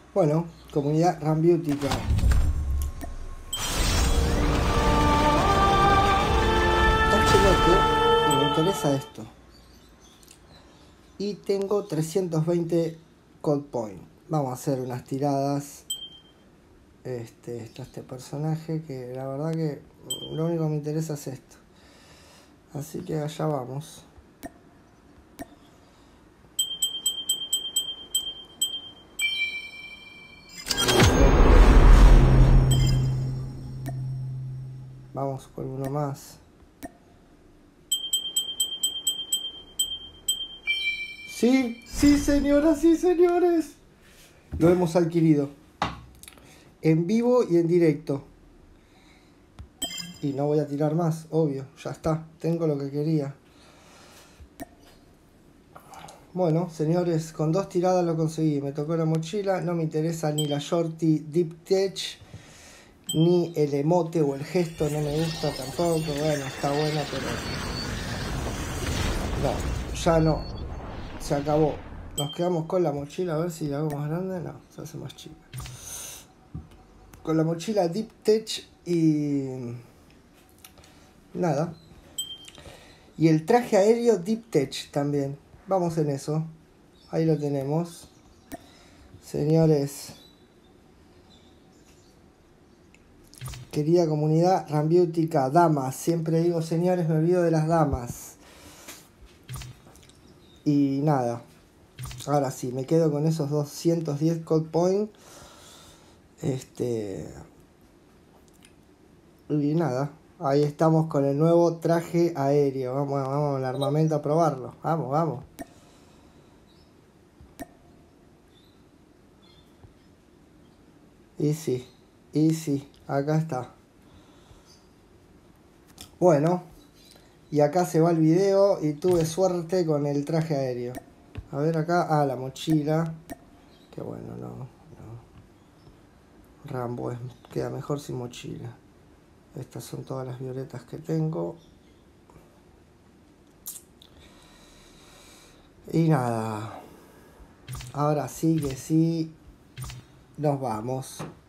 Bueno, comunidad Rambiótica. Y me interesa esto. Y tengo 320 Cold Point. Vamos a hacer unas tiradas. Está este personaje que la verdad que lo único que me interesa es esto. Así que allá vamos. Vamos con uno más. Sí, sí señoras y señores. Lo hemos adquirido. En vivo y en directo. Y no voy a tirar más, obvio. Ya está, tengo lo que quería. Bueno, señores, con 2 tiradas lo conseguí. Me tocó la mochila. No me interesa ni la Shorty Deep Tech, ni el emote o el gesto. No me gusta tampoco. Bueno, está bueno, pero... no, ya no. Se acabó. Nos quedamos con la mochila. A ver si la hago más grande. No, se hace más chica. Con la mochila Deep Tech y... nada. Y el traje aéreo Deep Tech también. Vamos en eso. Ahí lo tenemos. Señores. Querida comunidad Rambiótica, damas. Siempre digo señores, me olvido de las damas. Y nada. Ahora sí, me quedo con esos 210 Cold Point. Y nada. Ahí estamos con el nuevo traje aéreo. Vamos al armamento a probarlo. Vamos, vamos. Y sí, acá está. Bueno, y acá se va el video y tuve suerte con el traje aéreo. A ver acá, la mochila. Que bueno, no. Rambo queda mejor sin mochila. Estas son todas las violetas que tengo. Y nada. Ahora sí que sí. Nos vamos.